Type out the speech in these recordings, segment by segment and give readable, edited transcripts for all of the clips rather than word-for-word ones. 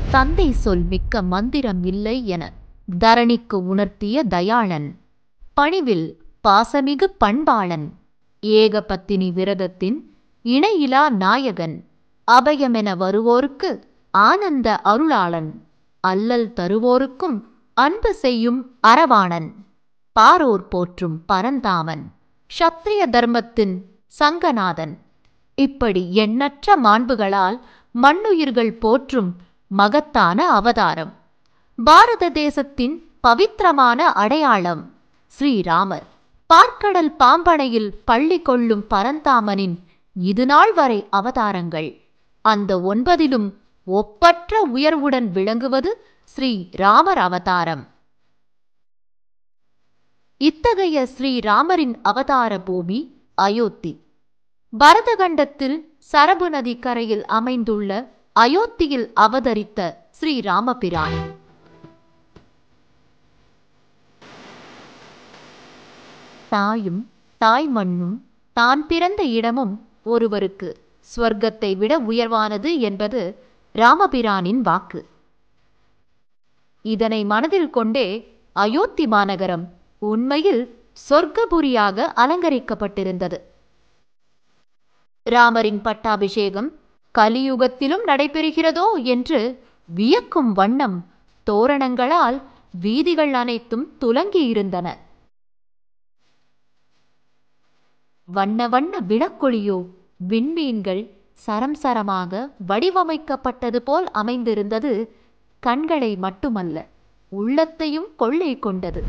தந்தை சொல் மிக்க மந்திரம் இல்லை என தரணிக்கு உணர்த்திய தயாளன், பணிவில் பாசமிகு பண்பாளன், ஏகபத்தினி விரதத்தின் இணையிலா நாயகன், அபயமென வருவோருக்கு ஆனந்த அருளாளன், அல்லல் தருவோருக்கும் அன்பு செய்யும் அரவாணன், பாரோர் போற்றும் பரந்தாமன், சத்திரிய தர்மத்தின் சங்கநாதன், இப்படி எண்ணற்ற மாண்புகளால் மண்ணுயிர்கள் போற்றும் மகத்தான அவதாரம். பாரத தேசத்தின் பவித்திரமான அடையாளம் ஸ்ரீராமர். பார்க்கடல் பாம்பனையில் பள்ளி கொள்ளும் பரந்தாமனின் இதுநாள் வரை அவதாரங்கள், அந்த 9லும் ஒப்பற்ற உயர்வுடன் விளங்குவது ஸ்ரீராமர் அவதாரம். இத்தகைய ஸ்ரீராமரின் அவதார பூமி அயோத்தி. பரதகண்டத்தில் சரபு நதி கரையில் அமைந்துள்ள அயோத்தியில் அவதரித்த ஸ்ரீராமபிரான். தாயும் தாய் மண்ணும் தான் பிறந்த இடமும் ஒருவருக்கு ஸ்வர்க்கத்தை விட உயர்வானது என்பது ராமபிரானின் வாக்கு. இதனை மனதில் கொண்டே அயோத்தி மாநகரம் உண்மையில் சொர்க்கபுரியாக அலங்கரிக்கப்பட்டிருந்தது. ராமரின் பட்டாபிஷேகம் கலியுகத்திலும் நடைபெறுகிறதோ என்று வியக்கும் வண்ணம் தோரணங்களால் வீதிகள் அனைத்தும் துலங்கியிருந்தன. வண்ண வண்ண விளக்கொளியோ விண்மீன்கள் சரம் சரமாக வடிவமைக்கப்பட்டது போல் அமைந்திருந்தது. கண்களை மட்டுமல்ல, உள்ளத்தையும் கொள்ளை கொண்டது.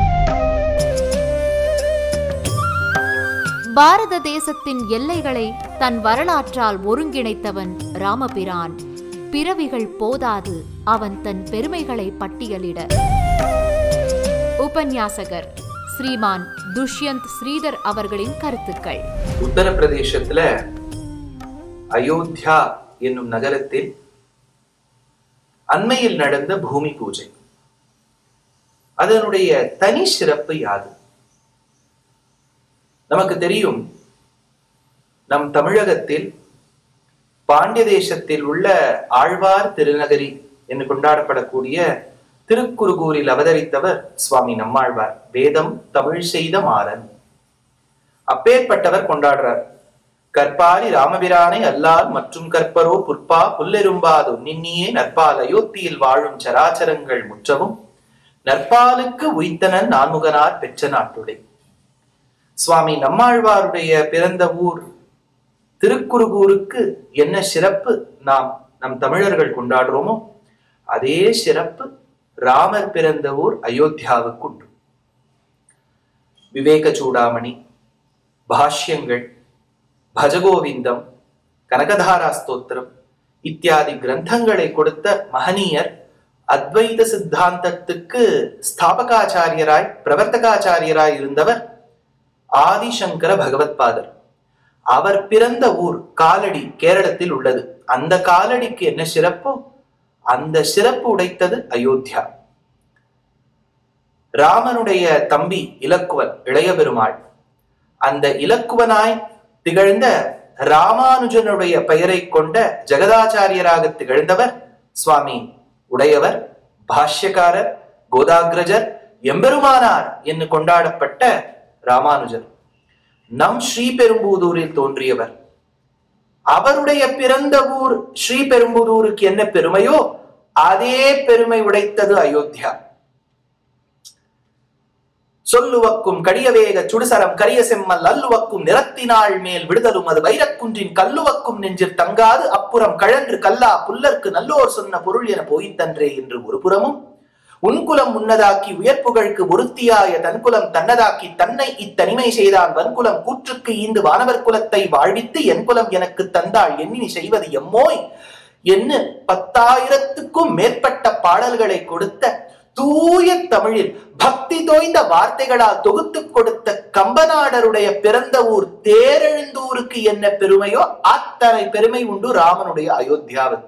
பாரத தேசத்தின் எல்லைகளை தன் வரலாற்றால் ஒருங்கிணைத்தவன் ராமபிரான். பிறவிகள் போதாது அவன் தன் பெருமைகளை பட்டியலிட. உபன்யாசகர் ஸ்ரீமான் துஷ்யந்த் ஸ்ரீதர் அவர்களின் கருத்துக்கள். உத்தரப்பிரதேசத்துல அயோத்தியா என்னும் நகரத்தில் அண்மையில் நடந்த பூமி பூஜை, அதனுடைய தனி சிறப்பு யாது? நமக்கு தெரியும், நம் தமிழகத்தில் பாண்டிய தேசத்தில் உள்ள ஆழ்வார் திருநகரி என்று கொண்டாடப்படக்கூடிய திருக்குறுகூரில் அவதரித்தவர் சுவாமி நம்மாழ்வார். வேதம் தமிழ் செய்த மாறன், அப்பேற்பட்டவர் கொண்டாடுறார். கற்பாரி ராமபிரானை அல்லால் மற்றும் கற்பரோ புற்பா புல்லெரும்பாது நின்னியே நற்பால் அயோத்தியில் வாழும் சராச்சரங்கள் முற்றவும் நற்பாலுக்கு உய்த்தனன் நான்முகனார் பெற்ற நாட்டுடை. சுவாமி நம்மாழ்வாருடைய பிறந்த ஊர் திருக்குறுகூருக்கு என்ன சிறப்பு நாம் நம் தமிழர்கள் கொண்டாடுறோமோ அதே சிறப்பு ராமர் பிறந்த ஊர் அயோத்தியாவுக்கு உண்டு. விவேக சூடாமணி, பாஷ்யங்கள், பஜகோவிந்தம், கனகதாரா ஸ்தோத்திரம் இத்தியாதி கிரந்தங்களை கொடுத்த மகனீயர், அத்வைத சித்தாந்தத்துக்கு ஸ்தாபகாச்சாரியராய் பிரவர்த்தகாச்சாரியராய் இருந்தவர் ஆதிசங்கர பகவத்பாதர். அவர் பிறந்த ஊர் காலடி கேரளத்தில் உள்ளது. அந்த காலடிக்கு என்ன சிறப்போ அந்த சிறப்பு உடைத்தது அயோத்தியா. ராமனுடைய தம்பி இலக்குவன், இளைய பெருமாள், அந்த இலக்குவனாய் திகழ்ந்த ராமானுஜனுடைய பெயரை கொண்ட ஜெகதாச்சாரியராக திகழ்ந்தவர் சுவாமி உடையவர், பாஷ்யக்காரர், கோதாகிரஜர், எம்பெருமானார் என்று கொண்டாடப்பட்ட ராமானுஜர். நம் ஸ்ரீபெரும்புதூரில் தோன்றியவர். அவருடைய பிறந்த ஊர் ஸ்ரீபெரும்புதூருக்கு என்ன பெருமையோ அதே பெருமை உடைத்தது அயோத்தியா. சொல்லுவக்கும் கடியவேக சுடுசரம் கரிய செம்மல் அல்லுவக்கும் நிறத்தினாள் மேல் விடுதலும் அது வைரக்குன்றின் கல்லுவக்கும் நெஞ்சில் தங்காது அப்புறம் கழன்று கல்லா புல்லர்க்கு நல்லோர் சொன்ன பொருள் என போய்த்தன்றே என்று ஒரு புறமும், உன்குலம் முன்னதாக்கி உயர்ப்புகழ்க்கு ஒருத்தியாய தன்குலம் தன்னதாக்கி தன்னை இத்தனிமை செய்தான் வன்குலம் கூற்றுக்கு ஈந்து வானவர் குலத்தை வாழ்வித்து என் குலம் எனக்கு தந்தாள் எண்ணினி செய்வது எம்மோய் என்று 10,000க்கும் மேற்பட்ட பாடல்களை கொடுத்த தூய தமிழில் பக்தி தோய்ந்த வார்த்தைகளால் தொகுத்து கொடுத்த கம்பநாடருடைய பிறந்த ஊர் தேரெழுந்தூருக்கு என்ன பெருமையோ அத்தனை பெருமை உண்டு ராமனுடைய அயோத்தியாவுக்கு.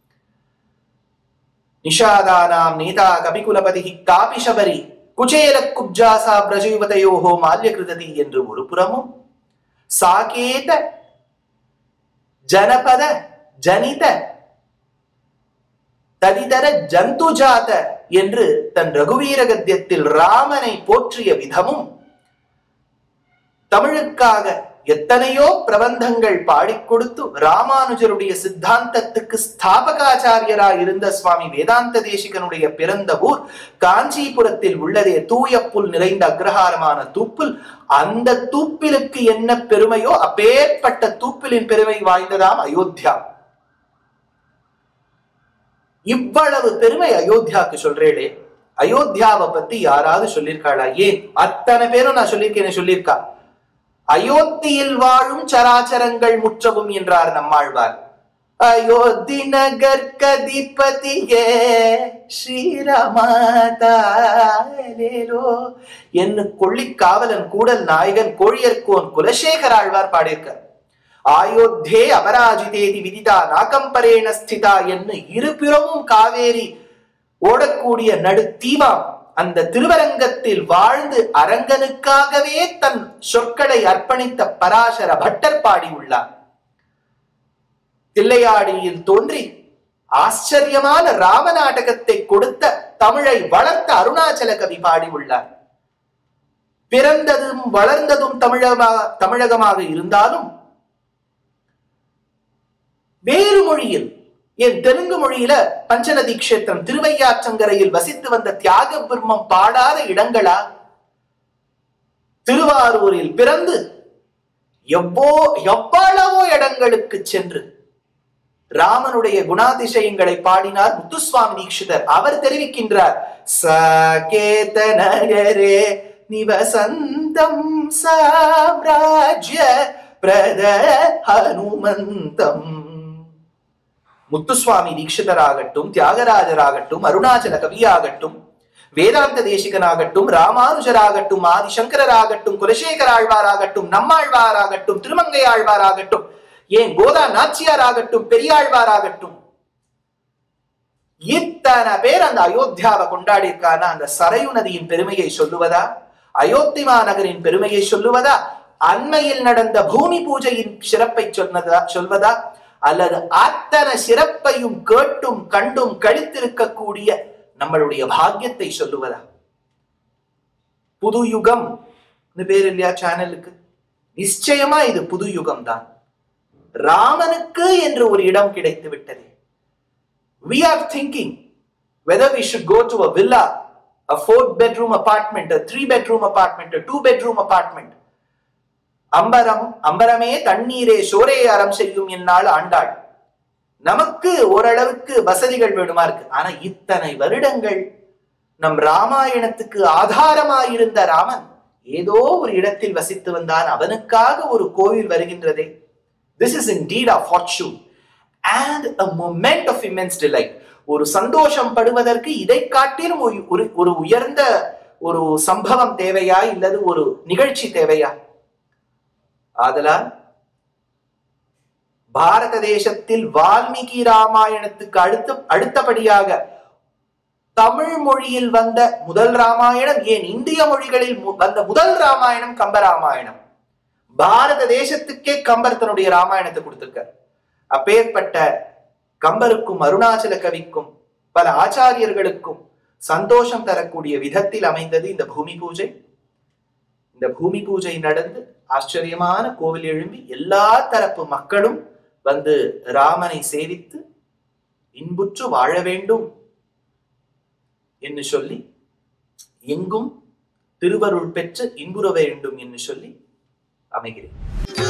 நிஷாதானாம் நீதா கபிகுலபதி காபி சபரி குச்சேல குப்ஜாசா பிரஜயுவதையோஹோ மால்ய கிருததி என்று ஒரு புறமும், சாகேத ஜனபத ஜனித ததிதர ஜந்துஜாத என்று தன் ரகுவீர கத்தியத்தில் ராமனை போற்றிய விதமும், தமிழுக்காக எத்தனையோ பிரபந்தங்கள் பாடிக் கொடுத்து ராமானுஜருடைய சித்தாந்தத்துக்கு ஸ்தாபகாச்சாரியராய் இருந்த சுவாமி வேதாந்த தேசிகனுடைய பிறந்த ஊர் காஞ்சிபுரத்தில் உள்ளதே தூய புல் நிறைந்த அக்ரஹாரமான தூப்புல். அந்த தூப்பிலுக்கு என்ன பெருமையோ அப்பேற்பட்ட தூப்பிலின் பெருமை வாய்ந்ததாம் அயோத்தியா. இவ்வளவு பெருமை அயோத்தியாவுக்கு சொல்றேளே, அயோத்தியாவை பத்தி யாராவது சொல்லியிருக்காளா? ஏன் அத்தனை பேரும் நான் சொல்லியிருக்கேன் சொல்லியிருக்கா. அயோத்தியில் வாழும் சராச்சரங்கள் முற்றவும் என்றார் நம்மாழ்வார். அயோத்தி நகர் கதிபதியே ஸ்ரீராமதாலேலோ என்று கொள்ளிக்காவலன் கூடல் நாயகன் கோழியர்கோன் குலசேகர ஆழ்வார் பாடியிருக்கார். ஆயோத்தே அபராஜிதேதி விதிதா நாகம்பரேண ஸ்திதா என்று இருபுறமும் காவேரி ஓடக்கூடிய நடுத்தீவாம் அந்த திருவரங்கத்தில் வாழ்ந்து அரங்கனுக்காகவே தன் சொற்களை அர்ப்பணித்த பராசர பட்டர் பாடியுள்ளார். தில்லையாடியில் தோன்றி ஆச்சரியமான ராமநாடகத்தை கொடுத்த தமிழை வளர்த்த அருணாச்சல கவி பாடியுள்ளார். பிறந்ததும் வளர்ந்ததும் தமிழகமாக இருந்தாலும் வேறு மொழியில், என் தெலுங்கு மொழியில பஞ்சநதி கஷேத்திரம் திருவையாற்றங்கரையில் வசித்து வந்த தியாக பிரம்மம் பாடாத இடங்களா? திருவாரூரில் பிறந்து எவ்வளவோ இடங்களுக்கு சென்று ராமனுடைய குணாதிசயங்களை பாடினார் முத்துசுவாமி தீட்சிதர். அவர் தெரிவிக்கின்றார், சாகேத நகரே நிவசந்தம் சாம்ராஜ்ய பிரத ஹனுமந்தம். முத்துசுவாமி தீட்சிதராகட்டும், தியாகராஜராகட்டும், அருணாச்சல கவியாகட்டும், வேதாந்த தேசிகனாகட்டும், ராமானுஜராகட்டும், ஆதிசங்கராகட்டும், குலசேகர ஆழ்வாராகட்டும், நம்மாழ்வாராகட்டும், திருமங்கை ஆழ்வாராகட்டும், ஏன் கோதா நாச்சியாராகட்டும், பெரியாழ்வாராகட்டும், இத்தனை பேர் அந்த அயோத்தியாவை கொண்டாடி இருக்கான அந்த சரையு நதியின் பெருமையை சொல்லுவதா? அயோத்திமா நகரின் பெருமையை சொல்லுவதா? அண்மையில் நடந்த பூமி பூஜையின் சிறப்பை சொல்வதா? அல்லது அத்தனை சிறப்பையும் கேட்டும் கண்டும் கழித்திருக்கக்கூடிய நம்மளுடைய பாக்கியத்தை சொல்லுவதா? புது யுகம் பேர் இல்லையா சேனலுக்கு? நிச்சயமா இது புது யுகம் தான். ராமனுக்கு என்று ஒரு இடம் கிடைத்து விட்டது. We are thinking whether we should go to a villa, a 4-bedroom apartment, a 3-bedroom apartment, a 2-bedroom apartment. அம்பரமே தண்ணீரே சோரே அறம் செய்யும் என்னால் ஆண்டாள். நமக்கு ஓரளவுக்கு வசதிகள் வேணுமா இருக்கு. ஆனா இத்தனை வருடங்கள் நம் ராமாயணத்துக்கு ஆதாரமாயிருந்த ராமன் ஏதோ ஒரு இடத்தில் வசித்து வந்தான். அவனுக்காக ஒரு கோவில் வருகின்றதே. This is indeed a fortune and a moment of immense delight. ஒரு சந்தோஷம் படுவதற்கு இதை காட்டிலும் ஒரு உயர்ந்த ஒரு சம்பவம் தேவையா? இல்லது ஒரு நிகழ்ச்சி தேவையா? ஆதலால் பாரத தேசத்தில் வால்மீகி ராமாயணத்துக்கு அடுத்தபடியாக தமிழ் மொழியில் வந்த முதல் ராமாயணம், ஏன் இந்திய மொழிகளில் வந்த முதல் ராமாயணம் கம்பராமாயணம். பாரத தேசத்துக்கே கம்பர் தன்னுடைய ராமாயணத்தை கொடுத்திருக்கார். அப்பேற்பட்ட கம்பருக்கும் அருணாச்சல கவிக்கும் பல ஆச்சாரியர்களுக்கும் சந்தோஷம் தரக்கூடிய விதத்தில் அமைந்தது இந்த பூமி பூஜை. இந்த பூமி பூஜை நடந்து ஆச்சரியமான கோவில் எழும்பி எல்லா தரப்பு மக்களும் வந்து ராமனை சேவித்து இன்புற்று வாழ வேண்டும் என்று சொல்லி, எங்கும் திருவருள் பெற்று இன்புற வேண்டும் என்று சொல்லி அமைகிறேன்.